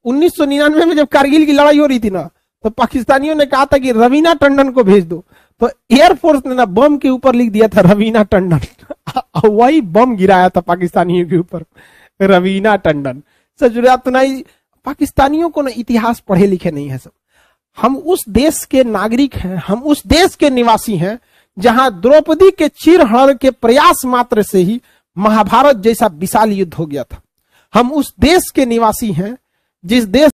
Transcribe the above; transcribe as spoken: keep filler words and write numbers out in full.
उन्नीस सौ निन्यानवे में जब कारगिल की लड़ाई हो रही थी ना, तो पाकिस्तानियों ने कहा था कि रवीना टंडन को भेज दो, तो एयरफोर्स ने ना बम के ऊपर लिख दिया था रवीना टंडन। वही बम गिराया था पाकिस्तानियों के ऊपर, रवीना टंडन। सजुरातुनाई पाकिस्तानियों को ना इतिहास पढ़े लिखे नहीं है सब। हम उस देश के नागरिक हैं, हम उस देश के निवासी हैं जहां द्रौपदी के चीरहरण के प्रयास मात्र से ही महाभारत जैसा विशाल युद्ध हो गया था। हम उस देश के निवासी हैं जिस देश